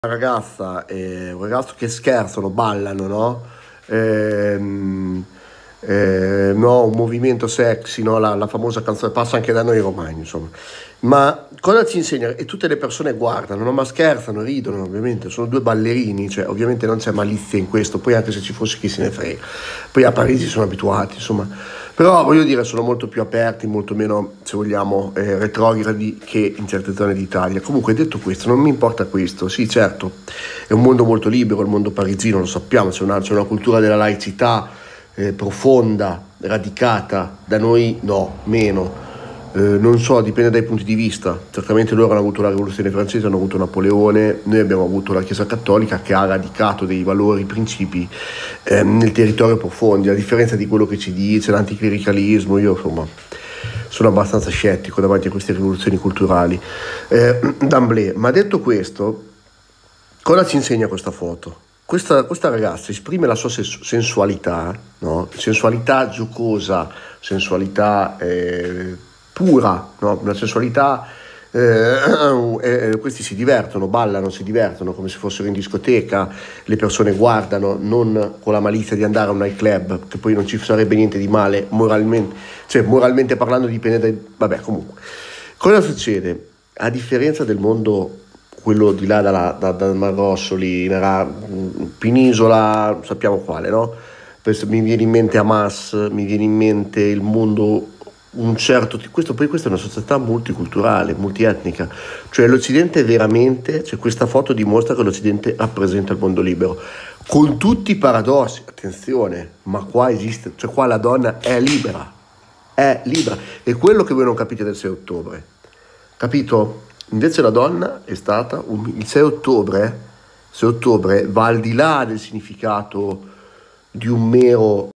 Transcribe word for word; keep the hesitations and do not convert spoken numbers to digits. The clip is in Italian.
Una ragazza e un ragazzo che scherzano, ballano, no? Ehm, eh, no, un movimento sexy, no? La, la famosa canzone passa anche da noi romani, insomma. Ma cosa ci insegna? E tutte le persone guardano, no? Ma scherzano, ridono, ovviamente, sono due ballerini, cioè ovviamente non c'è malizia in questo, poi anche se ci fosse chi se ne frega. Poi a Parigi sono abituati, insomma. Però voglio dire, sono molto più aperti, molto meno, se vogliamo, eh, retrogradi che in certe zone d'Italia. Comunque, detto questo, non mi importa questo. Sì, certo, è un mondo molto libero, il mondo parigino, lo sappiamo, c'è una, c'è una cultura della laicità eh, profonda, radicata. Da noi no, meno. Eh, non so, dipende dai punti di vista. Certamente loro hanno avuto la rivoluzione francese, hanno avuto Napoleone, noi abbiamo avuto la Chiesa cattolica che ha radicato dei valori, principi eh, nel territorio profondi, a differenza di quello che ci dice l'anticlericalismo. Io insomma sono abbastanza scettico davanti a queste rivoluzioni culturali eh, d'amblè. Ma detto questo, cosa ci insegna questa foto? Questa, questa ragazza esprime la sua sens- sensualità, no? Sensualità giocosa, sensualità eh, pura, no? Una sensualità eh, eh, questi si divertono, ballano, si divertono come se fossero in discoteca, le persone guardano, non con la malizia di andare a un nightclub, che poi non ci sarebbe niente di male moralmente, cioè moralmente parlando dipende dai... vabbè, comunque. Cosa succede? A differenza del mondo quello di là dalla, da, dal Mar Rosso, lì, nella penisola, sappiamo quale, no? Mi viene in mente Hamas, mi viene in mente il mondo, un certo, questo, poi questa è una società multiculturale, multietnica, cioè l'Occidente veramente, cioè questa foto dimostra che l'Occidente rappresenta il mondo libero, con tutti i paradossi, attenzione, ma qua esiste, cioè qua la donna è libera, è libera, è quello che voi non capite del sei ottobre, capito? Invece la donna è stata, um- il sei ottobre, sei ottobre va al di là del significato di un mero